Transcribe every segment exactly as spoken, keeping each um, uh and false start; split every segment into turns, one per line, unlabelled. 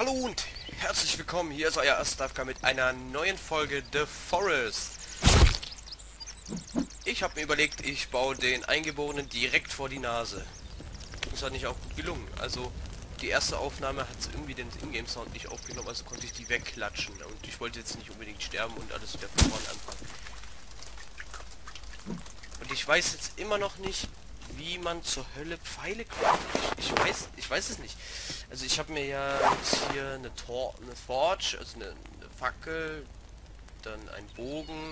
Hallo und herzlich willkommen, hier ist euer Astafka mit einer neuen Folge The Forest. Ich habe mir überlegt, ich baue den Eingeborenen direkt vor die Nase. Das hat nicht auch gut gelungen. Also die erste Aufnahme hat irgendwie den Ingame-Sound nicht aufgenommen, also konnte ich die wegklatschen. Und ich wollte jetzt nicht unbedingt sterben und alles wieder von vorne anfangen. Und ich weiß jetzt immer noch nicht, wie man zur Hölle Pfeile craftet. Ich, ich weiß, ich weiß es nicht. Also ich habe mir ja jetzt hier eine Tor, eine Forge, also eine, eine Fackel, dann ein Bogen.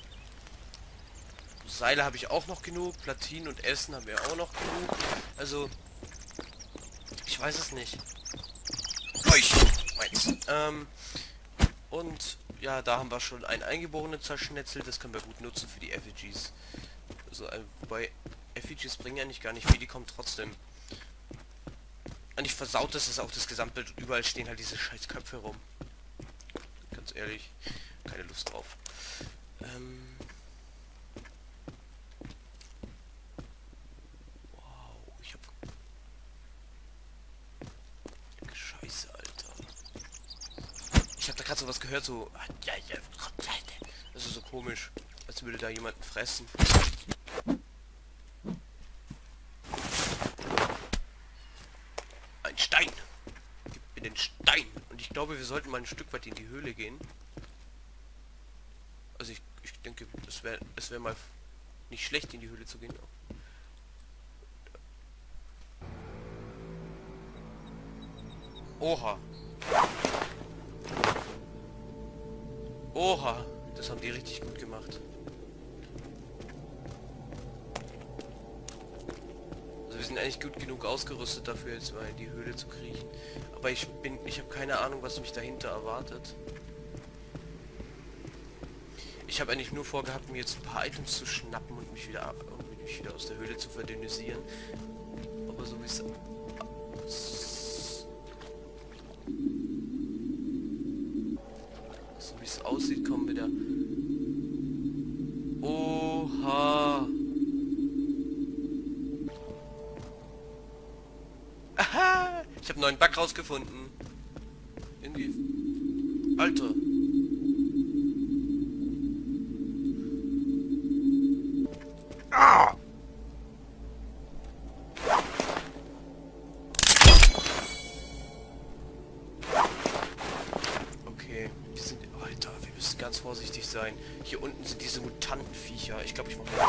Seile habe ich auch noch genug, Platinen und Essen haben wir auch noch genug. Also ich weiß es nicht. Euch, meins. Ähm, und ja, da haben wir schon einen eingeborenen zerschnetzelt. Das können wir gut nutzen für die Effigies. Also äh, wobei Effigies bringen ja nicht gar nicht viel, die kommen trotzdem. Eigentlich versaut das ist auch das Gesamtbild. Überall stehen halt diese scheiß Köpfe rum. Ganz ehrlich, keine Lust drauf. Ähm wow, ich hab... Scheiße, Alter. Ich hab da gerade so was gehört, so... Also so komisch, als würde da jemanden fressen. Ein Stein! Gib mir den Stein! Und ich glaube, wir sollten mal ein Stück weit in die Höhle gehen. Also ich, ich denke, es wäre es wäre mal nicht schlecht, in die Höhle zu gehen. Oha! Oha! Das haben die richtig gut gemacht. Also wir sind eigentlich gut genug ausgerüstet dafür, jetzt mal in die Höhle zu kriechen. Aber ich bin, ich habe keine Ahnung, was mich dahinter erwartet. Ich habe eigentlich nur vorgehabt, mir jetzt ein paar Items zu schnappen und mich wieder ab, irgendwie mich wieder aus der Höhle zu verdünnisieren. Aber so wie es so wie es aussieht, kommen wieder. Oha! Aha! Ich habe einen neuen Bug rausgefunden. Irgendwie. Alter. Ah! Okay, wir sind... Alter, wir müssen ganz vorsichtig sein. Hier unten sind diese Mutantenviecher. Ich glaube, ich mache...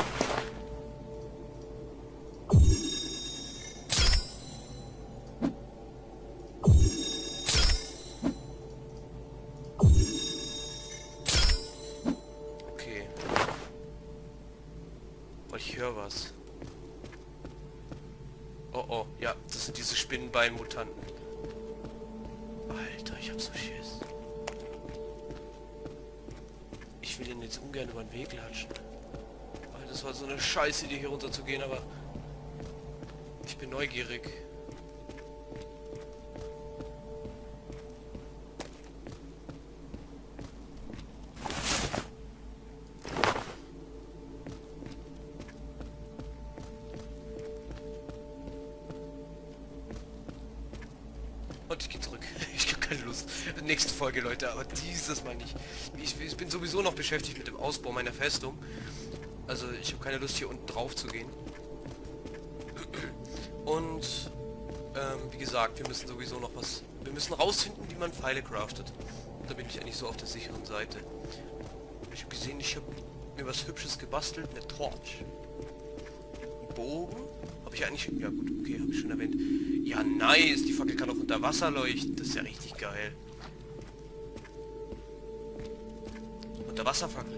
Okay. Oh, ich höre was. Oh, oh, ja, das sind diese Spinnenbein-Mutanten. Alter, ich hab so Schiss. Ich will den jetzt ungern über den Weg latschen. Weil das war so eine scheiß Idee, hier runter zu gehen, aber ich bin neugierig. Und ich gehe zurück. Ich habe keine Lust. Nächste Folge, Leute, aber dieses Mal nicht. Ich, ich bin sowieso noch beschäftigt mit dem Ausbau meiner Festung. Also ich habe keine Lust, hier unten drauf zu gehen. Und ähm, wie gesagt, wir müssen sowieso noch was... Wir müssen rausfinden, wie man Pfeile craftet. Da bin ich eigentlich so auf der sicheren Seite. Ich habe gesehen, ich habe mir was Hübsches gebastelt. Eine Torch. Ein Bogen. Habe ich eigentlich... Ja gut, okay, habe ich schon erwähnt. Ja, nice. Die Fackel kann auch unter Wasser leuchten. Das ist ja richtig geil. Unterwasserfackel.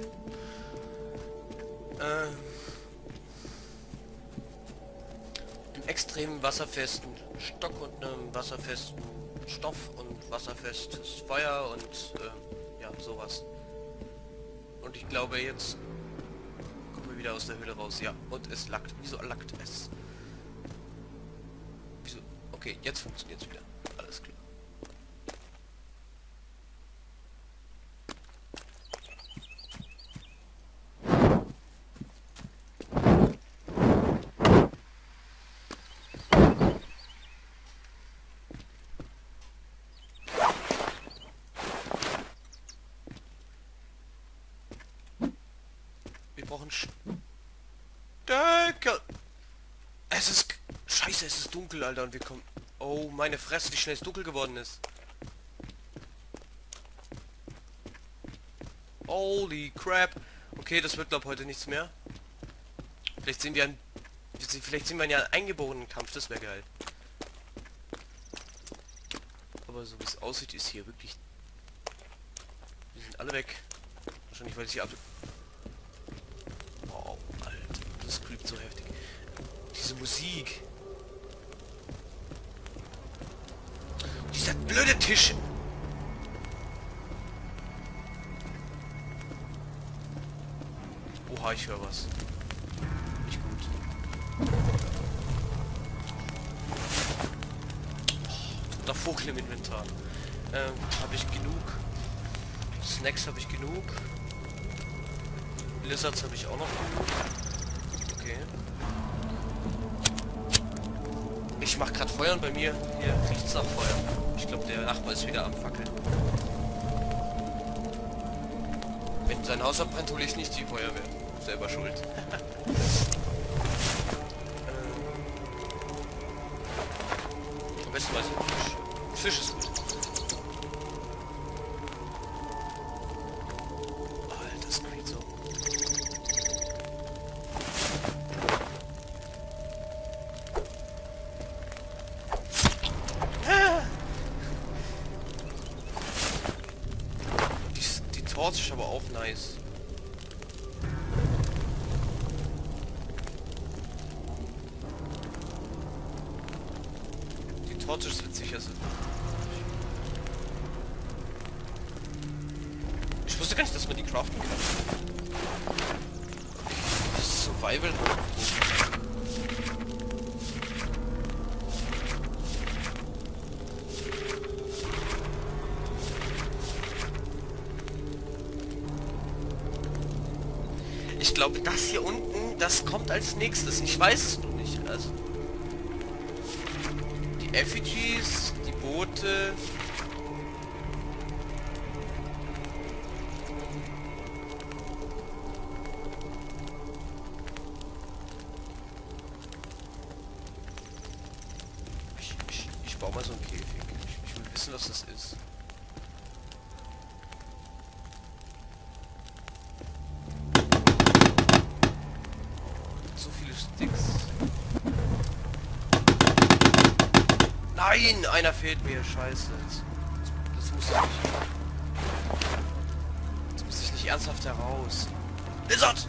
Äh, einen extrem wasserfesten Stock und einem wasserfesten Stoff und wasserfestes Feuer und äh, ja, sowas. Und ich glaube, jetzt kommen wir wieder aus der Höhle raus. Ja, und es lackt. Wieso lackt es? Wieso? Okay, jetzt funktioniert es wieder. Alles klar. brauchen Stöckel. Es ist... Scheiße, es ist dunkel, Alter. Und wir kommen... Oh, meine Fresse, wie schnell es dunkel geworden ist. Holy crap. Okay, das wird, glaube ich, heute nichts mehr. Vielleicht sehen wir einen... Vielleicht sehen wir ja einen eingeborenen Kampf. Das wäre geil. Aber so wie es aussieht, ist hier wirklich... Die sind alle weg. Wahrscheinlich, weil ich hier ab... Wow, Alter. Das creept so heftig. Diese Musik. Dieser blöde Tisch. Oha, ich höre was. Nicht gut. Oh, der Vogel im Inventar. Ähm, habe ich genug. Snacks habe ich genug. Lizards habe ich auch noch genug. Okay. Ich mache gerade Feuer und bei mir hier riecht es nach Feuer. Ich glaube, der Nachbar ist wieder am Fackeln. Wenn sein Haus abbrennt, hole ich nicht die Feuerwehr. Selber schuld. ähm. Am besten weiß ich Fisch. Fisch ist gut. Alter, das klingt so. Die, die Torte ist aber auch nice. Torte ist witzig, also. Ich wusste gar nicht, dass man die craften kann. Okay. Survival. Ich glaube, das hier unten, das kommt als nächstes. Ich weiß es noch nicht. Also. Effigies, die Boote. Ich, ich, ich baue mal so einen Käfig. Ich, ich will wissen, was das ist. So viele Sticks. Nein, einer fehlt mir. Scheiße. Das, das muss ich nicht. Das muss ich nicht ernsthaft heraus. Lizard!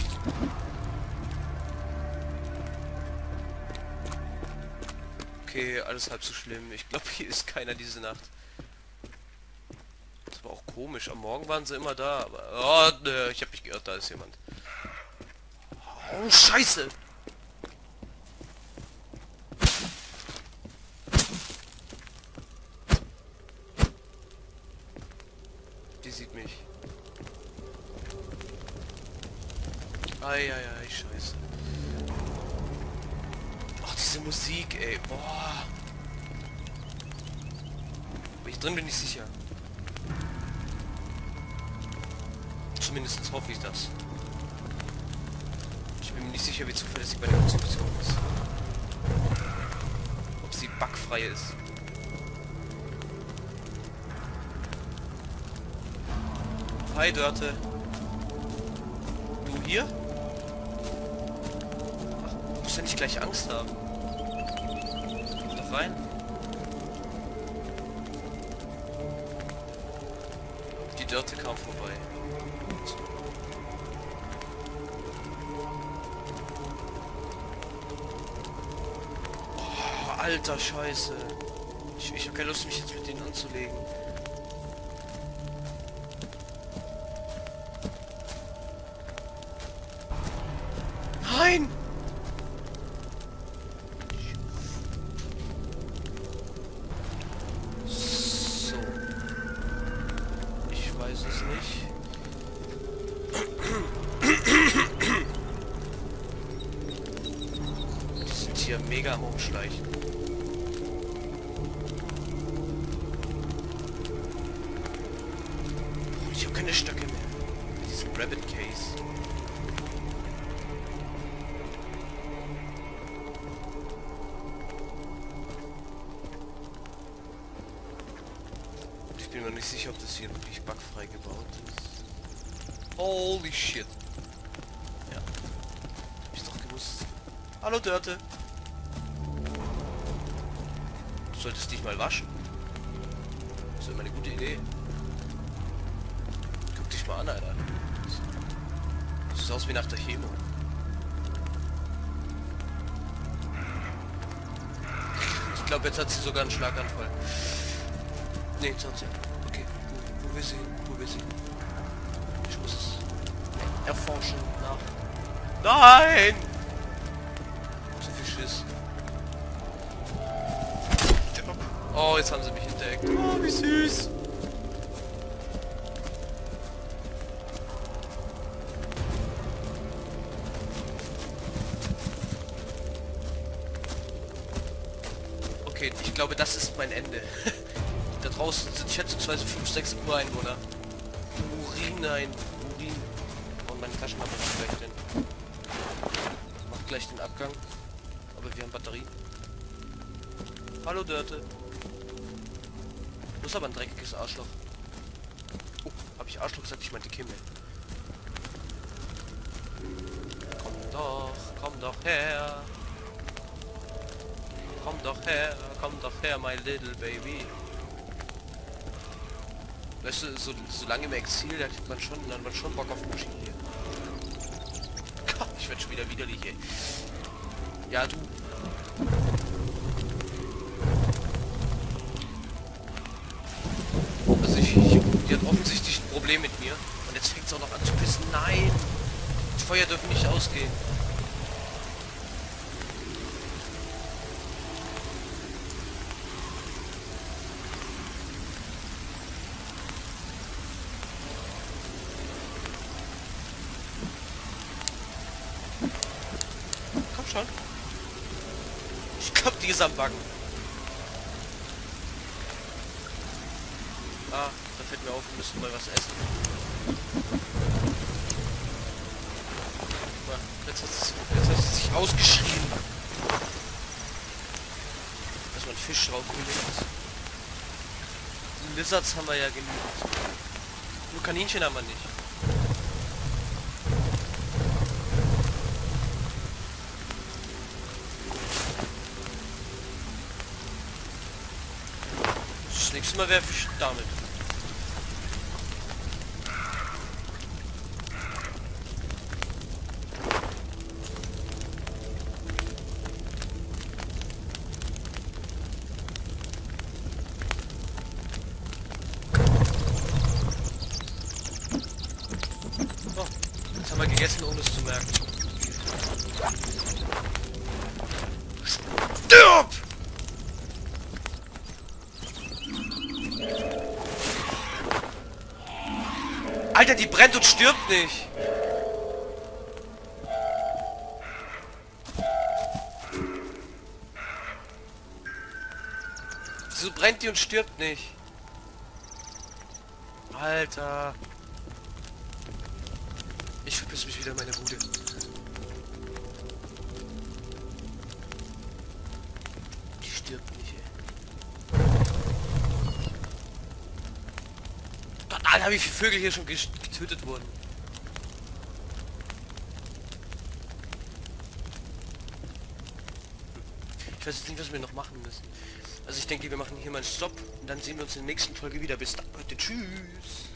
Okay, alles halb so schlimm. Ich glaube, hier ist keiner diese Nacht. Das war auch komisch. Am Morgen waren sie immer da, aber... Oh, ne, ich habe mich geirrt, da ist jemand. Oh, Scheiße! Sieht mich. Eieiei, scheiße. Ach, diese Musik, ey. Boah. Wenn ich drin bin, ich sicher. Zumindest hoffe ich das. Ich bin mir nicht sicher, wie zuverlässig meine Konstruktion ist. Ob sie bugfrei ist. Hi Dörte. Du hier? Ach, du musst ja nicht gleich Angst haben. Komm doch rein. Die Dörte kam vorbei. Gut. Oh, alter Scheiße. Ich, ich habe keine Lust, mich jetzt mit denen anzulegen. Nein! So. Ich weiß es nicht. Die sind hier mega am Umschleichen. Ich habe keine Stöcke mehr. Mit diesem Rabbit Case. Ich bin mir nicht sicher, ob das hier wirklich bugfrei gebaut ist. Holy shit. Ja. Hab ich doch gewusst. Hallo Dörte. Du solltest dich mal waschen. Das ist immer eine gute Idee. Guck dich mal an, Alter. Das sieht aus wie nach der Chemo. Ich glaube, jetzt hat sie sogar einen Schlaganfall. Nee, jetzt hat sie. Okay, wo, wo will sie hin? Wo will sie hin? Ich muss es erforschen nach. Nein! Zu viel Schiss. Oh, jetzt haben sie mich entdeckt. Oh, wie süß. Okay, ich glaube, das ist mein Ende. Da draußen sind schätzungsweise fünf, sechs Ureinwohner. Urin, nein. Urin. Und meine Taschenlampe macht gleich den... Macht gleich den Abgang. Aber wir haben Batterie. Hallo Dörte. Du bist aber ein dreckiges Arschloch. Oh, hab ich Arschloch gesagt? Ich meinte Kimmel. Komm doch, komm doch her. Komm doch her, komm doch her, my little baby. Weißt du, so, so lange im Exil, da kriegt man schon, dann hat man schon Bock auf Muschi hier. Ich werd schon wieder widerlich, ey. Ja, du. Also ich, ich, die hat offensichtlich ein Problem mit mir. Und jetzt fängt es auch noch an zu pissen. Nein! Die Feuer dürfen nicht ausgehen. Komm schon. Ich glaube, die ist am Backen. Ah, da fällt mir auf, wir müssen mal was essen. Jetzt hat es, jetzt hat es sich ausgeschrieben. Dass man Fisch draufgelegt. Lizards haben wir ja genügend. Nur Kaninchen haben wir nicht. Das nächste Mal werfe ich damit. Oh, jetzt haben wir gegessen, ohne es zu merken. Stirb! Alter, die brennt und stirbt nicht. So brennt die und stirbt nicht. Alter. Ich verpiss mich wieder in meine Bude. Die stirbt nicht, ey. Gott, Alter, wie viele Vögel hier schon getötet wurden. Ich weiß jetzt nicht, was wir noch machen müssen. Also ich denke, wir machen hier mal einen Stopp und dann sehen wir uns in der nächsten Folge wieder. Bis dann, Leute. Tschüss.